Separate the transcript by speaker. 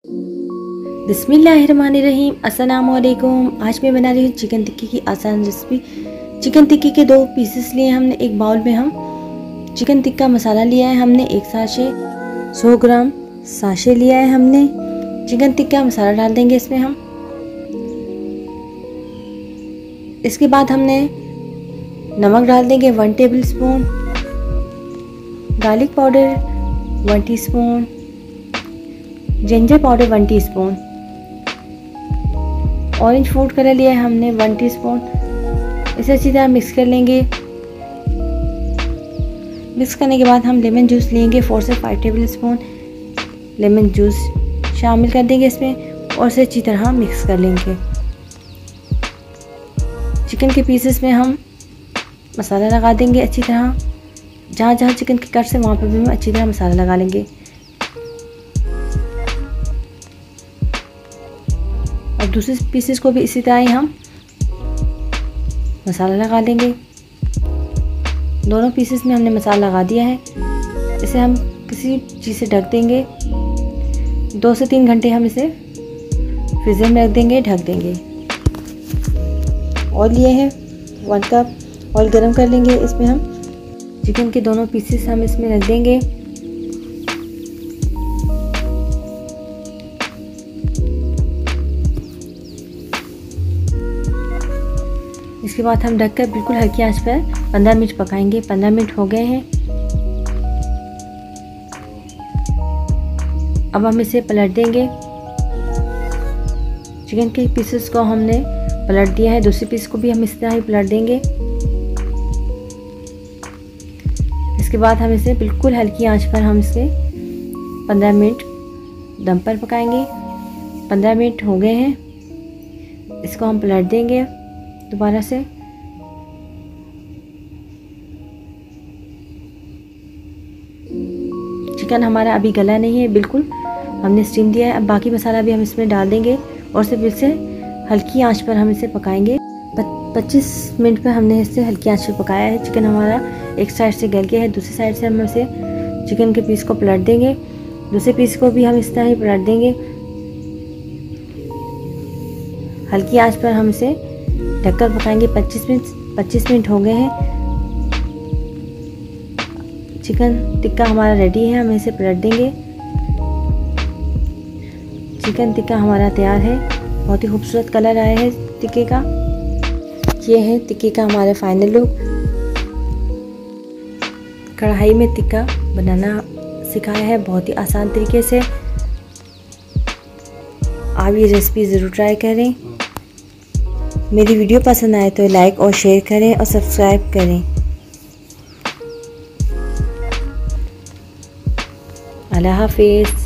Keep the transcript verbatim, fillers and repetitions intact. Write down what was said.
Speaker 1: बिस्मिल्लाहिर्रहमानिर्रहीम, अस्सलाम वालेकुम। आज मैं बना रही हूँ चिकन टिक्की की आसान रेसिपी। चिकन टिक्की के दो पीसेस लिए हमने। एक बाउल में हम चिकन टिक्का मसाला लिया है हमने, एक साशे सौ ग्राम साशे लिया है हमने। चिकन टिक्का मसाला डाल देंगे इसमें हम। इसके बाद हमने नमक डाल देंगे one tablespoon, garlic powder one teaspoon, ginger powder one teaspoon, orange food colour लिया है हमने वन टीस्पून। इसे अच्छी तरह मिक्स कर लेंगे। मिक्स करने के बाद हम लेमन जूस लेंगे, फोर से five tablespoon lemon juice शामिल कर देंगे इसमें और इसे अच्छी तरह मिक्स कर लेंगे। चिकन के पीसेस में हम मसाला लगा देंगे अच्छी तरह। जहाँ जहाँ चिकन के कट्स है वहाँ पर भी हम अच्छी तरह मसाला लगा लेंगे। और दूसरे पीसेस को भी इसी तरह ही हम मसाला लगा लेंगे। दोनों पीसेस में हमने मसाला लगा दिया है। इसे हम किसी चीज़ से ढक देंगे। दो से तीन घंटे हम इसे फ्रीजर में रख देंगे, ढक देंगे। ऑयल लिए हैं वन कप, ऑयल गरम कर लेंगे। इसमें हम चिकन के दोनों पीसेस हम इसमें रख देंगे। इसके बाद हम ढककर बिल्कुल हल्की आंच पर पंद्रह मिनट पकाएंगे। पंद्रह मिनट हो गए हैं। अब हम इसे पलट देंगे। चिकन के पीसेस को हमने पलट दिया है, दूसरे पीस को भी हम इस तरह ही पलट देंगे। इसके बाद हम इसे बिल्कुल हल्की आंच पर हम इसे पंद्रह मिनट दम पर पकाएंगे। पंद्रह मिनट हो गए हैं। इसको हम पलट देंगे दोबारा से। चिकन हमारा अभी गला नहीं है, बिल्कुल हमने स्टीम दिया है। अब बाकी मसाला भी हम इसमें डाल देंगे और सिर्फ इसे हल्की आंच पर हम इसे पकाएंगे। पच्चीस मिनट पर हमने इसे हल्की आंच पर पकाया है। चिकन हमारा एक साइड से गल गया है, दूसरी साइड से हम इसे चिकन के पीस को पलट देंगे। दूसरे पीस को भी हम इस तरह ही पलट देंगे। हल्की आंच पर हम इसे ढककर पकाएंगे। पच्चीस मिनट पच्चीस मिनट हो गए हैं। चिकन टिक्का हमारा रेडी है। हम इसे पलट देंगे। चिकन टिक्का हमारा तैयार है। बहुत ही खूबसूरत कलर आया है टिक्के का। ये है टिक्के का हमारा फाइनल लुक। कढ़ाई में टिक्का बनाना सिखाया है बहुत ही आसान तरीके से। आप ये रेसिपी ज़रूर ट्राई करें। मेरी वीडियो पसंद आए तो लाइक और शेयर करें और सब्सक्राइब करें। अल्लाह हाफिज़।